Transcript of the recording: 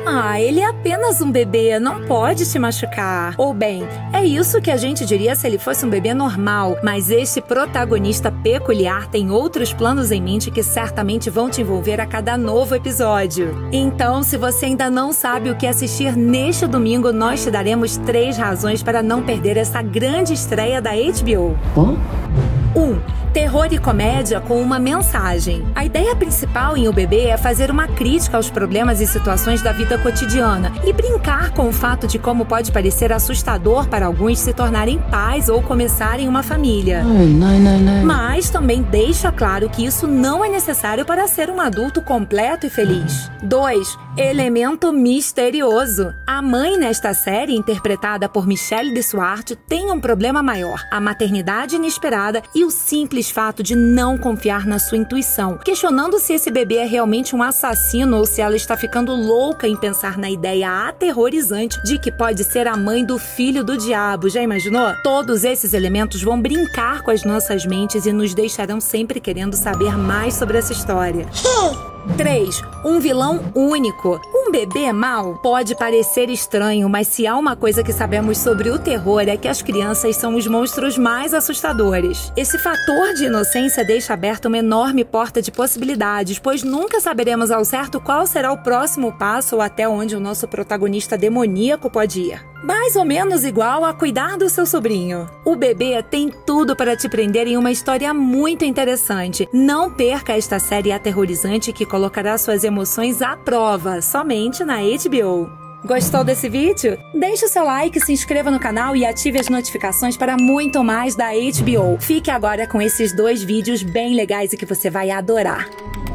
Ah, ele é apenas um bebê, não pode te machucar. Ou bem, é isso que a gente diria se ele fosse um bebê normal, mas este protagonista peculiar tem outros planos em mente que certamente vão te envolver a cada novo episódio. Então, se você ainda não sabe o que assistir neste domingo, nós te daremos 3 razões para não perder essa grande estreia da HBO. 1. Terror e comédia com uma mensagem. A ideia principal em O Bebê é fazer uma crítica aos problemas e situações da vida cotidiana e brincar com o fato de como pode parecer assustador para alguns se tornarem pais ou começarem uma família. Mas também deixa claro que isso não é necessário para ser um adulto completo e feliz. 2. Elemento misterioso. A mãe nesta série, interpretada por Michelle Dessuart, tem um problema maior: a maternidade inesperada e o simples fato de não confiar na sua intuição, questionando se esse bebê é realmente um assassino ou se ela está ficando louca em pensar na ideia aterrorizante de que pode ser a mãe do filho do diabo. Já imaginou? Todos esses elementos vão brincar com as nossas mentes e nos deixarão sempre querendo saber mais sobre essa história. 3. Um vilão único. Um bebê mau pode parecer estranho, mas se há uma coisa que sabemos sobre o terror é que as crianças são os monstros mais assustadores. Esse fator de inocência deixa aberta uma enorme porta de possibilidades, pois nunca saberemos ao certo qual será o próximo passo ou até onde o nosso protagonista demoníaco pode ir. Mais ou menos igual a cuidar do seu sobrinho. O Bebê tem tudo para te prender em uma história muito interessante. Não perca esta série aterrorizante que colocará suas emoções à prova, somente na HBO. Gostou desse vídeo? Deixe o seu like, se inscreva no canal e ative as notificações para muito mais da HBO. Fique agora com esses 2 vídeos bem legais e que você vai adorar.